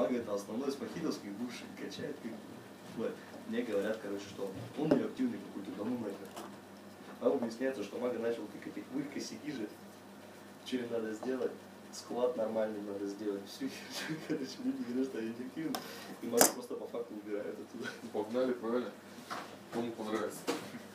мага это основной с мохитовских бывших качает. Вот. Мне говорят, короче, что он не активный какой-то, да ну нахер. А выясняется, что мага начал тыкать их вы косяки же. Что им надо сделать? Склад нормальный надо сделать. Все, короче, люди говорят, что я эффективный. И мага просто по факту убирают оттуда. Погнали, правильно? Кому понравится.